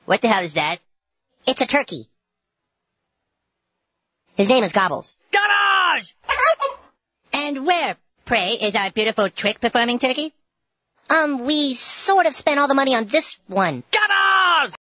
What the hell is that? It's a turkey. His name is Gobbles. Gobbles! And where, pray, is our beautiful trick-performing turkey? We sort of spent all the money on this one. Gobbles!